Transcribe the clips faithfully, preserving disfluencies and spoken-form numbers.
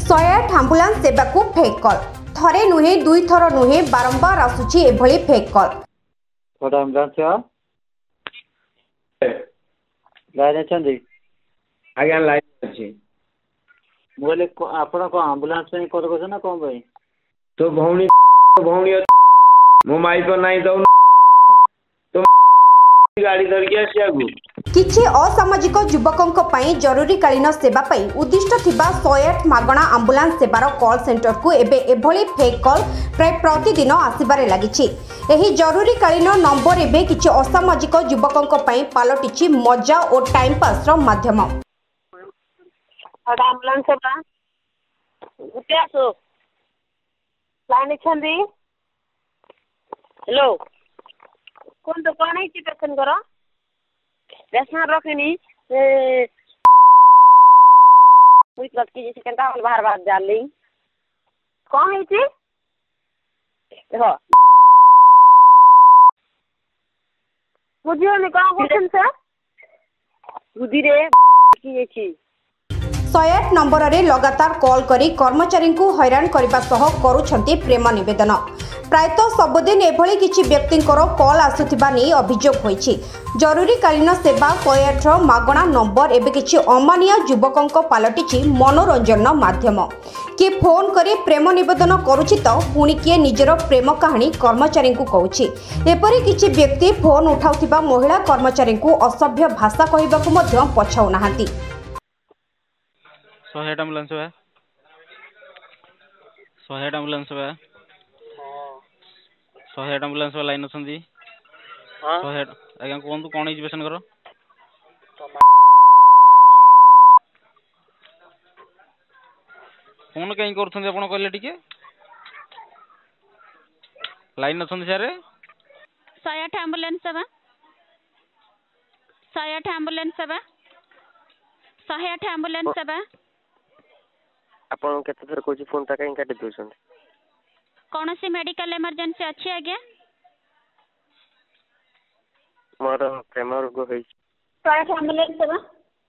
शहे आठ आंबुलांस सेवा को फेक कॉल थरे नुहे दुई थर नुहे बारंबार आसुची एभली फेक कॉल। छोटा आंबुलांस लाइन अच्छी आज्ञा लाइन अच्छी बोले आपण को आंबुलांस पे कॉल कर ना कौन भाई तो भौणी भौणी मो माई पर नहीं तो तो गाड़ी धरिकी आसियागु किछि असामाजिक युवकों पई जरूरीकालीन सेवा पई उद्दिष्ट थिबा शहे आठ मागणा आंबुलांस सेवार कॉल सेंटर को एबे एभली फेक कॉल प्राय प्रतिदिन आसिबारे लागिछि। एही जरूरीकालीन नंबर एबे किछि असामाजिक युवकों पई पालटिछि मजा और टाइम पास रो माध्यम। आंबुलांस सेवा उते आसो लाइन छंदी हेलो कौन तो कौन है पेशेंट करो रेशनर रखनी मुई लटकी जैसे केनता बाहर बाहर जाली कौन है छी देखो बुझियो ने कौन क्वेश्चन से बुद्धि रे की छी शहे आठ नंबर रे लगातार कॉल करी कर्मचारी को हैरान करबा सह करूछंती प्रेम निवेदन। प्रायतः सबुदिन एभली किछि व्यक्तिंकर कॉल आसुथिबा नै अभियोग होईछि। जरूरीकालीन सेवा शहे आठ मागणा नंबर एबे किछि अमानिया युवकों पालटिछि मनोरंजन माध्यम। किए फोन करी प्रेम निवेदन करुछि तो पुणी किए निजर प्रेम कहानी कर्मचारी को कहूछि। एपरि किछि व्यक्ति फोन उठाउथिबा महिला कर्मचारी को असभ्य भाषा कहबाकू मध्य पछाउ नाहांती। शहे आठ एम्बुलेंस है शहे आठ एम्बुलेंस है शहे आठ एम्बुलेंस लाइन अछंती शहे आठ आज्ञा कोंतु कोन हिज पेशेंट करो फोन कहीं करछंती आपण कहले टिके लाइन अछंती सारे शहे आठ एम्बुलेंस सेवा शहे आठ एम्बुलेंस सेवा शहे आठ एम्बुलेंस सेवा आपण केते थर कोची फोन ता कहीं काटी दोछन कौन सी मेडिकल इमरजेंसी अच्छी आज्ञा मोर प्रेम रोग होई शहे आठ एम्बुलेंस सेवा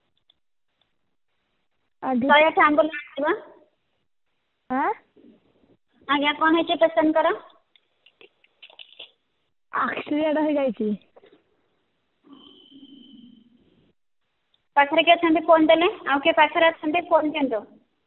शहे आठ एम्बुलेंस सेवा हां आज्ञा कौन है पेशेंट करा एक्सीडेंट हो जाई छी पाखरे के छंदे फोन देले आउ के पाखरे छंदे फोन केंदो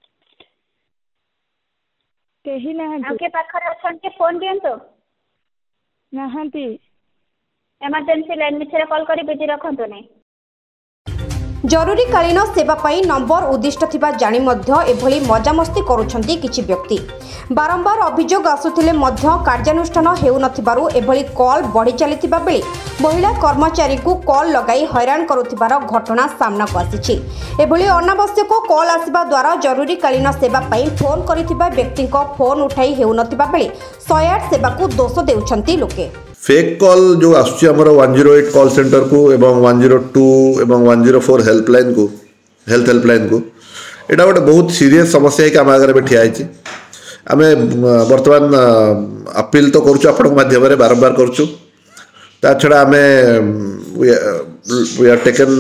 केही नाही आउ के पाखरे छंदे फोन दियंतो नाहंती इमरजेंसी लाइन मिछरे कॉल करी बिजी रखंतो नै। जरूरीकालीन सेवा पाई नंबर उद्दिष्ट थिबा जानि मध्य एभली मजामस्ती करूछंती किछि व्यक्ति। बारंबार अभियोग आसुथिले मध्य कार्यानुष्ठान हेउ नथिबारु एभली कॉल बढ़ी चलिथिबा बेले महिला कर्मचारी को कॉल लगाई हैरान करुथिबार घटना सामना को आसिछि। एभली अनावश्यक कॉल आसिबा द्वारा जरूरीकालीन सेवा पाई फोन करिथिबा व्यक्ति को फोन उठाई हेउ नथिबा बेले शहे आठ सेवा को दोष देउछंती लोके। फेक कॉल जो आसुची हमर one zero eight call centre को एवं वन जीरो टू एवं वन जीरो फोर हेल्पलाइन को हेल्थ हेल्पलाइन को एटा गोटे बहुत सीरियस समस्या है कि आम आगे ठिया है। आम बर्तमान अपील तो करुचु आपण माध्यम बारंबार करुचु ता छड़ा आम we are taken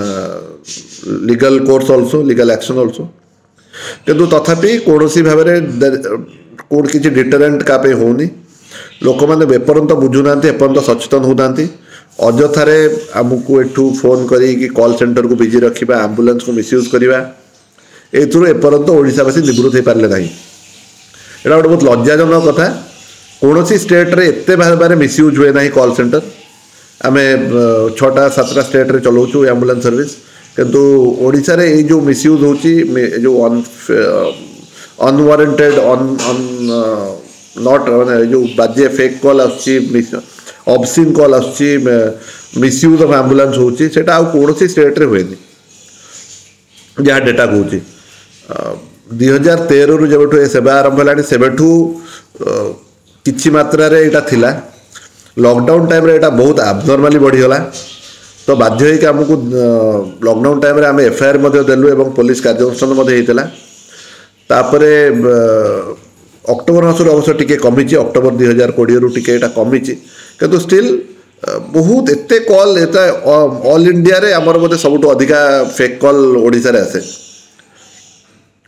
legal course also legal action also किंतु तथापि कौन सी भाव कौन किसी डिटरेंट का पे होनी लोक मैंने एपर्यंत बुझुना एपर्यंत सचेतन होना अजथारे आमको एठू फोन करी कॉल सेंटर को बिजी रखा आंबुलांस को मिसयूज करवा एथुर एपर्यंत ओडिशावासी निवृत्त हो पारे ना। यहाँ गोटे बहुत लज्जाजनक कथा कौन सी स्टेट रे एते भाव मिसयूज हुए ना कॉल सेंटर आम छटा सातटा स्टेट रे चलाऊँ एम्बुलेंस सर्विस किंतु ओडिशा रे ये जो मिसयूज होची जो अनवारंटेड अन नॉट माने जो बाजे फेक कॉल आसची ऑब्सीन कॉल आसची मिसयूज ऑफ एम्बुलेंस होची सेटा आ कौन सी स्टेट रे हुएनी जहाँ डेटा कहूँ दुई हजार तेरह रु जब सेवा आरंभ है सेबठू किछि मात्रा रे एटा थिला लॉकडाउन टाइम रे एटा बहुत एबनॉर्मली बढ़ीगला तो बाध्य होइक आमको लॉकडाउन टाइम रे आम एफआईआर मध्य देलु एवं पुलिस कार्यानुष्ठान मध्य हेतिला तापरे अक्टोबर मासर अवश्य टिके कमी अक्टोबर दुई हजार कोड़े रु टिके एटा कमी किंतु स्टिल बहुत एते कॉल एता ऑल इंडिया रे हमर मते सबटु अधिका फेक कॉल ओडिसा रे आसे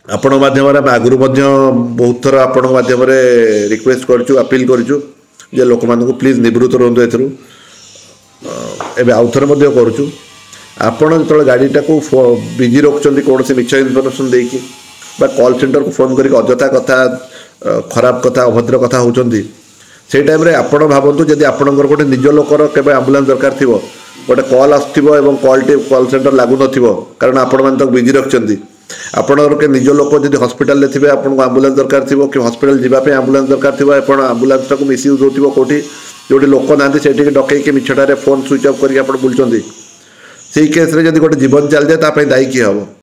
आपण माध्यम आगु बहुत थर आपण माध्यम रिक्वेस्ट करूँ अपील करूँ जे लोक मानक प्लीज निवृत्त रुहतु एथरू एवं आउ थे करुँ आपण जो गाड़ीटा को बिजी रखुच्च कौन से मिछ इनफर्मेशन देकी कॉल सेंटर को फोन करके अजथा कथा खराब कथा अभद्र कथा होती से टाइम रे आपण भावतु जदि आपणकर गोटे निज लोकर केवल आंबुलांस दरकार थी गोटे कॉल आसुव कॉल टे कॉल सेंटर लगुन कारण आपण मैंने बिजी रखिंट आपणकर के निज लोक जब हस्पिटाल थे आपको आंबुलांस दरकार थी कि हस्पिटाल जावाई आंबुलांस दरकार थी आप आंबुलांस टाक मिसयूज हो कौटी जो लोक ना से डकईक मिछटारे फोन स्विच ऑफ करके बुलूँ से केस रे जब गोटे जीवन चल जाए दायी किए हम।